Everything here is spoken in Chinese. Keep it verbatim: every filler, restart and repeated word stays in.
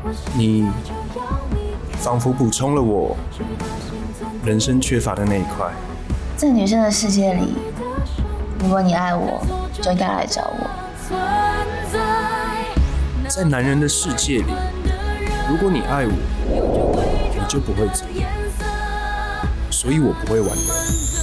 你仿佛补充了我人生缺乏的那一块。 在女生的世界里，如果你爱我，就应该来找我。 在男人的世界里，如果你爱我，你就不会走，所以我不会挽留。